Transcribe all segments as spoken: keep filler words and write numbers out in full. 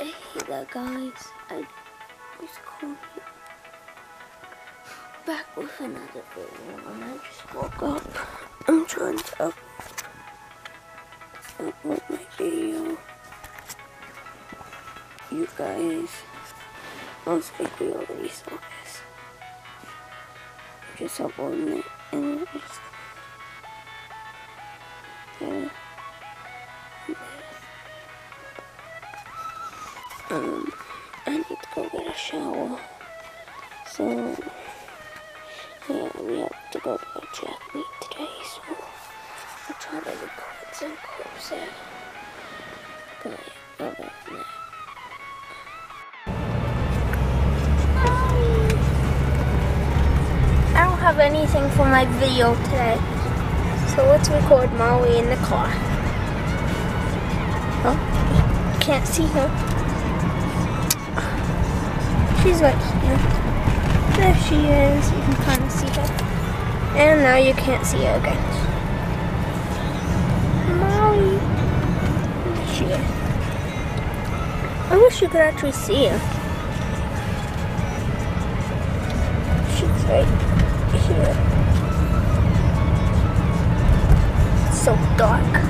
Hey there guys, I was calling back with another video and I just woke up. I'm trying to up upload my video. You guys most likely already saw this. I'm just uploading it and it's yeah. Um, I need to go get a shower, so yeah, we have to go to a jack meet today, so I'll try to record some clips there, but other than that. I don't have anything for my video today, so let's record Molly in the car. Oh, can't see her. She's right here. There she is. You can kind of see her. And now you can't see her again. Molly. There she is. I wish you could actually see her. She's right here. It's so dark.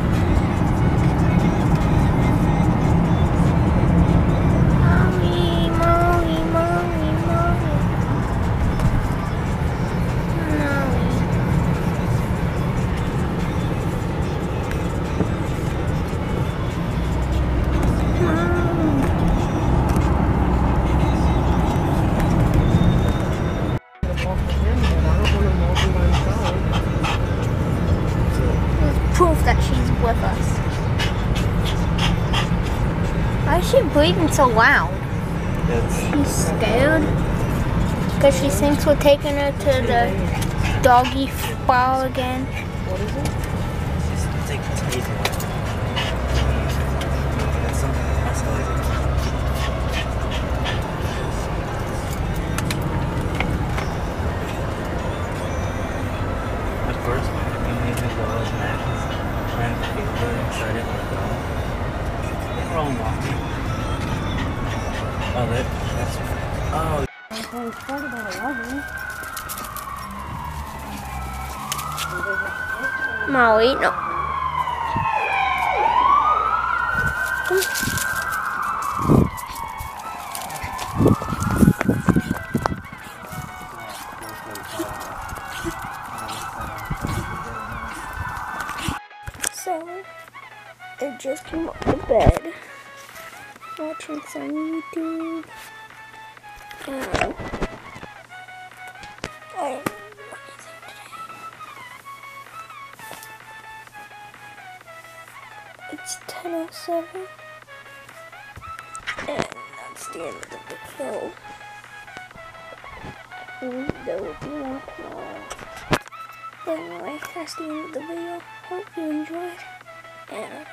Proof that she's with us. Why is she breathing so loud? She's scared because she thinks we're taking her to the doggy spa again. What is it? She's taking tasing. That's something else. At first, we made the girls matches. Trying to feel her inside it like that. We're all walking. Oh, that, that's right. Oh. Well, it's probably about eleven. Molly, no. So, I just came up to bed, watching some YouTube, and I didn't do anything today. It's ten oh seven, and that's the end of the video. And there will be more tomorrow. But anyway, that's the end of the video. Hope you enjoyed, and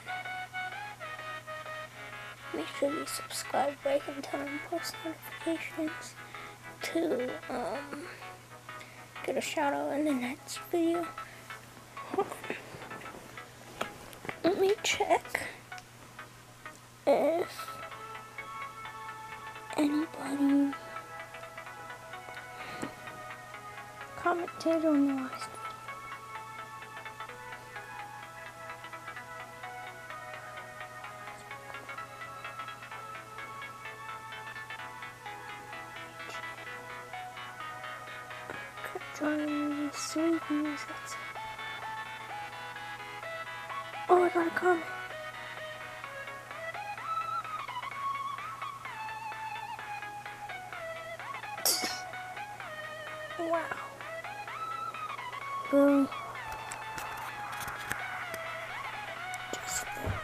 make sure you subscribe, like, and turn on post notifications to um, get a shout out in the next video. Let me check if anybody commented on the last video. Trying to save views, that's it. Oh, I got a comment. Wow. Really? Just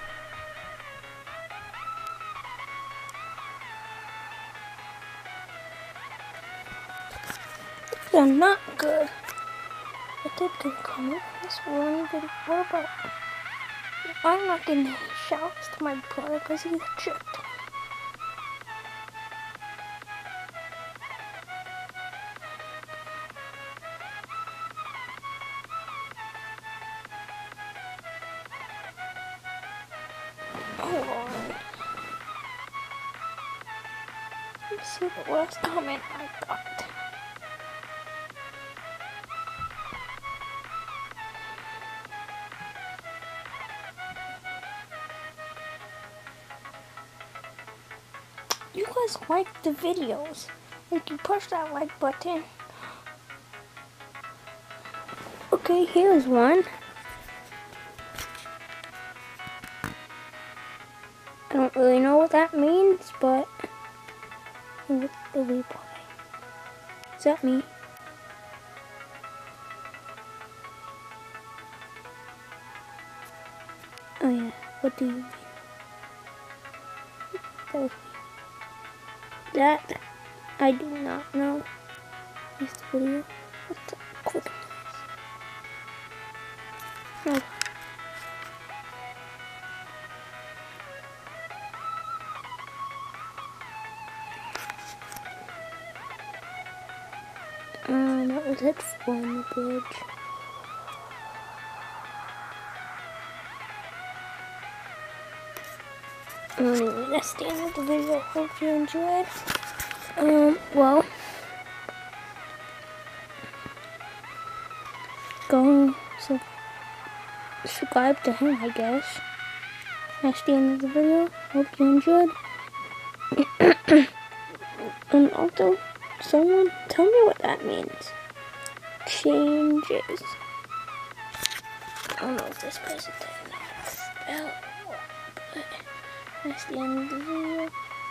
they're not good. I did get a comment on this one video. What about? I'm not getting any shouts to my brother because he's a jerk. Hold on. Let's see the last comment I got. You guys like the videos. Like, you push that like button. Okay, here's one. I don't really know what that means, but what's the replay? Is that me? Oh yeah, what do you mean? That was me. That I do not know. Is the video? What's the click on this? No. Um, that was it for the bridge. Anyway, that's the end of the video. Hope you enjoyed. Um, well, go so subscribe to him, I guess. That's the end of the video. Hope you enjoyed. And also, someone tell me what that means. Changes. I don't know if this person didn't know how to spell, but that's the end of the video.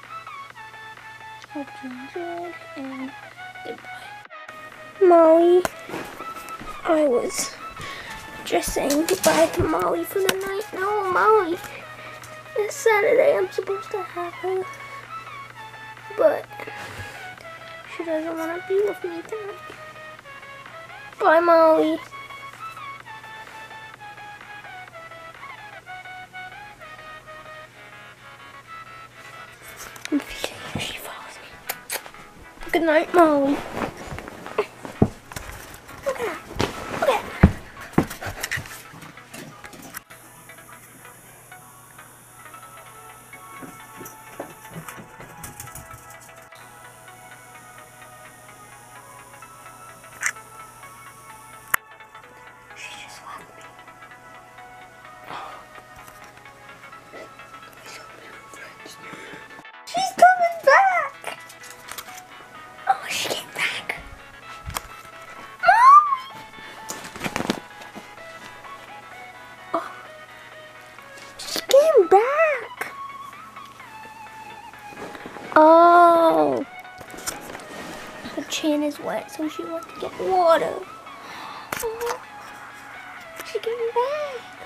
Hope you enjoyed, and goodbye. Molly, I was just saying goodbye to Molly for the night. No, Molly, this Saturday I'm supposed to have her, but she doesn't want to be with me tonight. Bye, Molly. She follows me. Good night, Molly. Look at that. Look at that. She just left me. She's coming back! Oh, she came back. Mom! Oh, she came back. Oh, her chin is wet, so she went to get water. Oh, she came back.